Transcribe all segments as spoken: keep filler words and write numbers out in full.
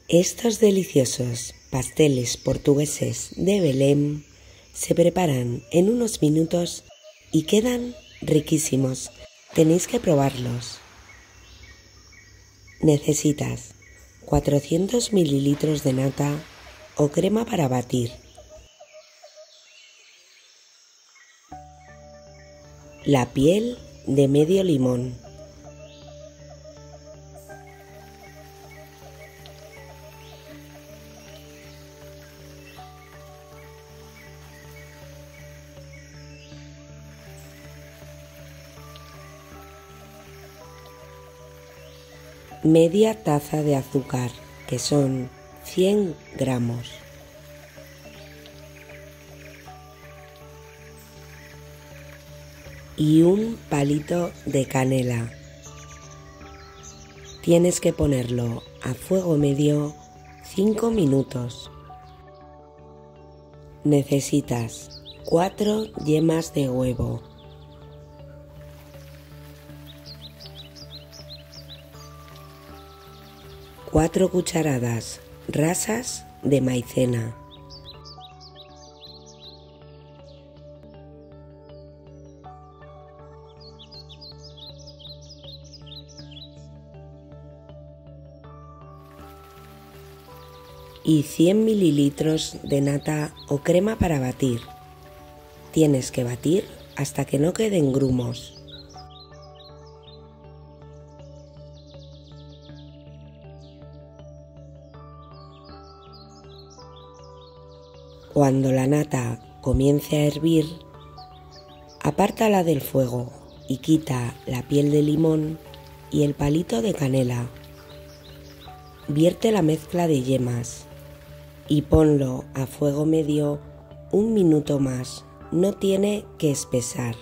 Estos deliciosos pasteles portugueses de Belém se preparan en unos minutos y quedan riquísimos. Tenéis que probarlos. Necesitas cuatrocientos mililitros de nata o crema para batir, la piel de medio limón, media taza de azúcar, que son cien gramos, y un palito de canela. Tienes que ponerlo a fuego medio cinco minutos. Necesitas cuatro yemas de huevo, cuatro cucharadas rasas de maicena, y cien mililitros de nata o crema para batir. Tienes que batir hasta que no queden grumos. Cuando la nata comience a hervir, apártala del fuego y quita la piel de limón y el palito de canela. Vierte la mezcla de yemas y ponlo a fuego medio un minuto más. No tiene que espesar.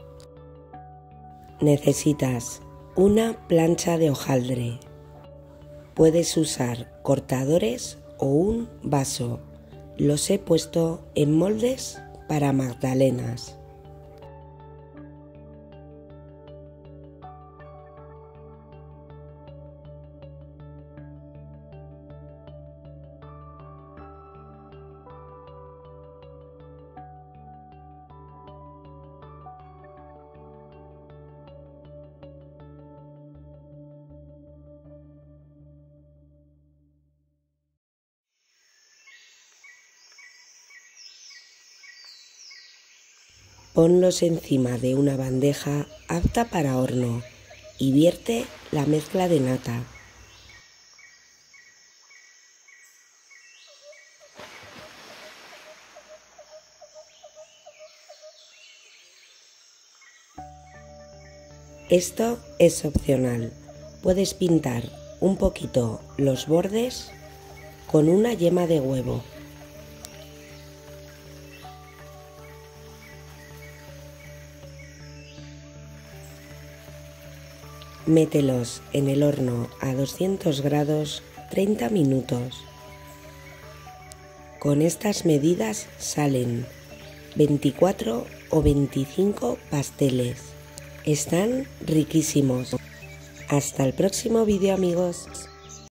Necesitas una plancha de hojaldre. Puedes usar cortadores o un vaso. Los he puesto en moldes para magdalenas. Ponlos encima de una bandeja apta para horno y vierte la mezcla de nata. Esto es opcional. Puedes pintar un poquito los bordes con una yema de huevo. Mételos en el horno a doscientos grados treinta minutos. Con estas medidas salen veinticuatro o veinticinco pasteles. Están riquísimos. Hasta el próximo vídeo, amigos.